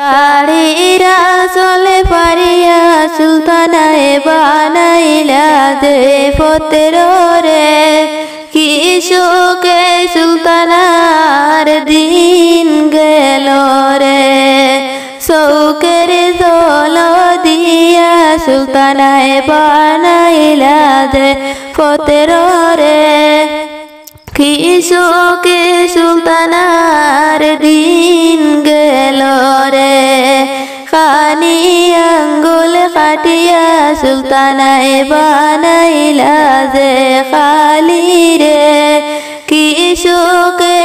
শাড়িরা চলে পারিয়া সুলতানায় বানাইলা যে পতের রে কি শোকে সুলতানার দিন গেল রে চৌকের জল দিয়া সুলতানায় বানাইলা যে পতের রে কি শোকে সুলতানার দিন গেল রে খানি আঙ্গুল কাটিয়া সুলতানায় বানাইলা যে খালি রে কি শোকে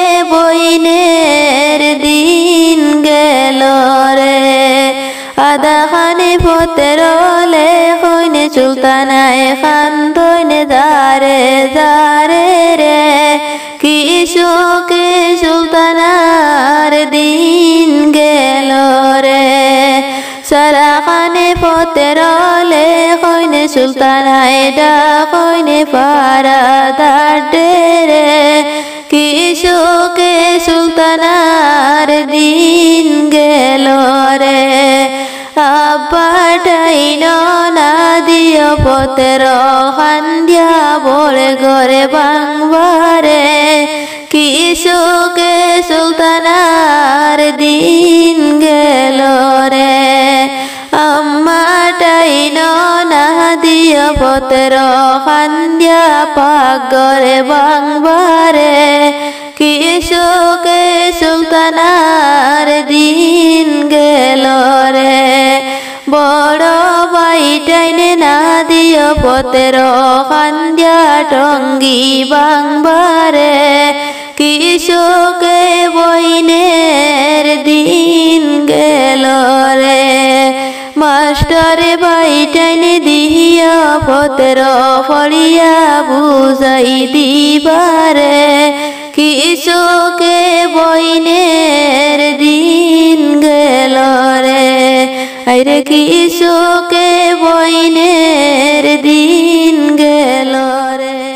বইনের দিন গেল রে আদা খানি পতের লে হইনে সুলতানায় খান দইনে দারে দারে রে কি শোকে সুলতানার দিন গেল রে সারা খানে পতের লে হইনে সুলতানায় ডাকইনে পারা দাডে রে কি শোকে সুলতানার দিন গেল রে আব্বাটাই না দিও পতের খান্দিয়া বলে ঘরে বাংবারে কি শোকে সুলতানার দিন গেল রে আম্মাটাই না দিও পতের খান্দিয়া পাক ঘরে বাংবারে কি শোকে সুলতানার দিন গেল রে বড় বাইটাইনে না দিও পতের খান্দিয়া টঙ্গি বাংবারে কি শোকে বইনের দিন গেল রে মাস্টারে বাইটাইনে দিহিয়া পতের ফড়িয়া বুঝাই দিবারে কি শোকে বইনের দিন গেল রে আইরে কি শোকে বইনের দিন গেল রে।